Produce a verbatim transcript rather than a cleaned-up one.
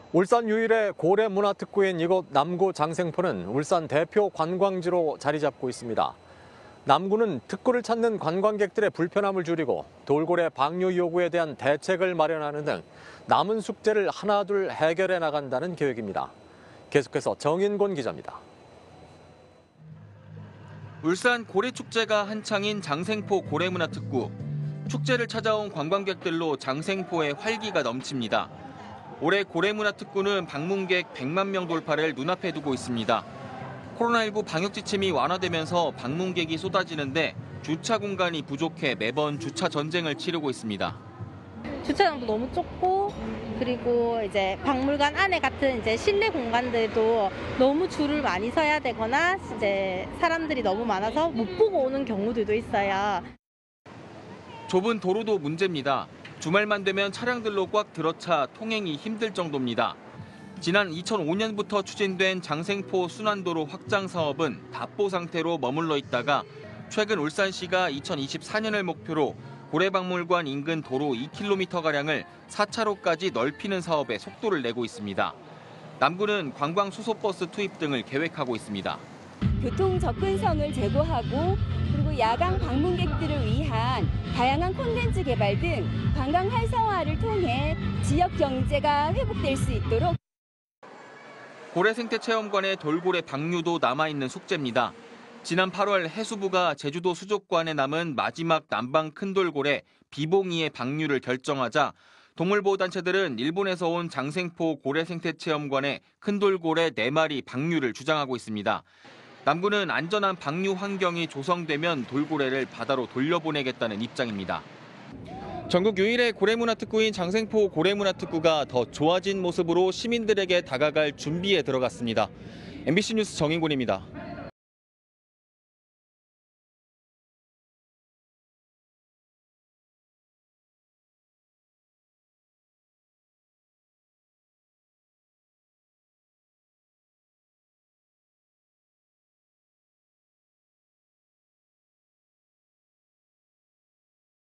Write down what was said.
울산 유일의 고래 문화특구인 이곳 남구 장생포는 울산 대표 관광지로 자리 잡고 있습니다. 남구는 특구를 찾는 관광객들의 불편함을 줄이고 돌고래 방류 요구에 대한 대책을 마련하는 등 남은 숙제를 하나둘 해결해 나간다는 계획입니다. 계속해서 정인곤 기자입니다. 울산 고래축제가 한창인 장생포 고래문화특구. 축제를 찾아온 관광객들로 장생포에 활기가 넘칩니다. 올해 고래문화특구는 방문객 백만 명 돌파를 눈앞에 두고 있습니다. 코로나십구 방역 지침이 완화되면서 방문객이 쏟아지는데 주차 공간이 부족해 매번 주차 전쟁을 치르고 있습니다. 주차장도 너무 좁고 그리고 이제 박물관 안에 같은 이제 실내 공간들도 너무 줄을 많이 서야 되거나 이제 사람들이 너무 많아서 못 보고 오는 경우들도 있어요. 좁은 도로도 문제입니다. 주말만 되면 차량들로 꽉 들어차 통행이 힘들 정도입니다. 지난 이천오 년부터 추진된 장생포 순환도로 확장 사업은 답보 상태로 머물러 있다가 최근 울산시가 이천이십사 년을 목표로 고래박물관 인근 도로 이 킬로미터가량을 사 차로까지 넓히는 사업에 속도를 내고 있습니다. 남구는 관광 수소버스 투입 등을 계획하고 있습니다. 교통 접근성을 제고하고 그리고 야간 방문객들을 위한 다양한 콘텐츠 개발 등 관광 활성화를 통해 지역 경제가 회복될 수 있도록. 고래생태체험관의 돌고래 방류도 남아있는 숙제입니다. 지난 팔월 해수부가 제주도 수족관에 남은 마지막 남방 큰 돌고래 비봉이의 방류를 결정하자 동물보호단체들은 일본에서 온 장생포 고래생태체험관에 큰 돌고래 네 마리 방류를 주장하고 있습니다. 남구는 안전한 방류 환경이 조성되면 돌고래를 바다로 돌려보내겠다는 입장입니다. 전국 유일의 고래문화특구인 장생포 고래문화특구가 더 좋아진 모습으로 시민들에게 다가갈 준비에 들어갔습니다. 엠비씨 뉴스 정인곤입니다.